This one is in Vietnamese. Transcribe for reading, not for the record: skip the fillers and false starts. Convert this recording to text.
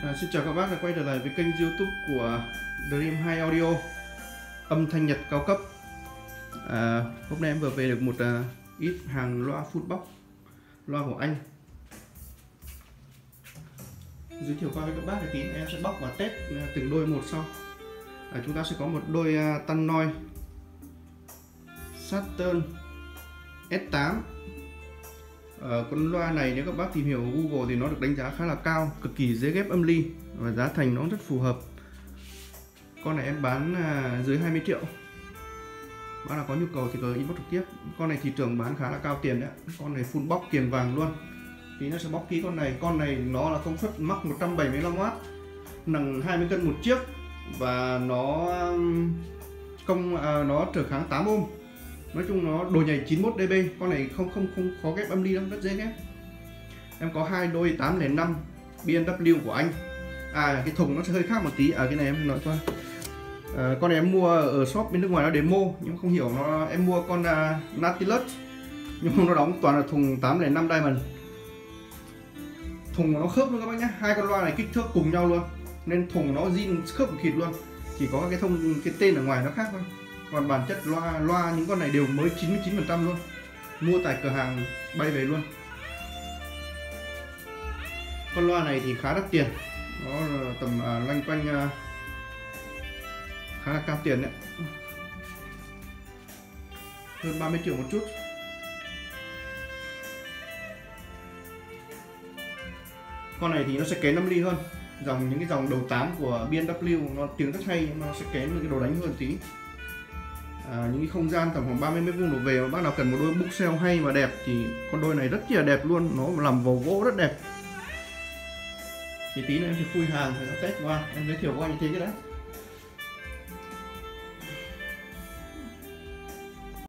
Xin chào các bác đã quay trở lại với kênh YouTube của Dream 2 Audio, âm thanh Nhật cao cấp. Hôm nay em vừa về được một ít hàng loa Footbox, loa của anh. Giới thiệu qua với các bác thì em sẽ bóc và test từng đôi một sau. Chúng ta sẽ có một đôi Tannoy Saturn S8. Con loa này nếu các bác tìm hiểu Google thì nó được đánh giá khá là cao, cực kỳ dễ ghép âm ly và giá thành nó rất phù hợp. Con này em bán dưới 20 triệu. Bác nào có nhu cầu thì cứ inbox trực tiếp. Con này thị trường bán khá là cao tiền đấy. Con này full box kiềng vàng luôn. Tí nó sẽ bóc kỹ con này. Con này nó là công suất mắc 175W, nặng 20 cân một chiếc và nó trở kháng 8 ohm. Nói chung nó độ nhảy 91 dB. Con này không khó ghép âm ly lắm, rất dễ ghép. Em có hai đôi 805 BMW của anh. Cái thùng nó sẽ hơi khác một tí. Cái này em nói qua. Con này em mua ở shop bên nước ngoài nó demo nhưng không hiểu nó. Em mua con Nautilus nhưng nó đóng toàn là thùng 805 Diamond. Thùng nó khớp luôn các bác nhé. Hai con loa này kích thước cùng nhau luôn nên thùng nó zin khớp một thịt luôn. Chỉ có cái tên ở ngoài nó khác thôi. Còn bản chất loa những con này đều mới 99% luôn. Mua tại cửa hàng bay về luôn. Con loa này thì khá đắt tiền. Nó tầm loanh quanh khá là cao tiền đấy. Hơn 30 triệu một chút. Con này thì nó sẽ kén âm ly hơn. Những cái dòng đầu 8 của BMW nó tiếng rất hay nhưng mà nó sẽ kén cái đồ đánh hơn tí. Những cái không gian tầm khoảng 30 m² đổ về mà bác nào cần một đôi bookshelf hay và đẹp thì con đôi này rất là đẹp luôn, nó làm vào gỗ rất đẹp. Thì tí nữa em sẽ khui hàng thì nó test qua, em giới thiệu qua như thế cái đấy.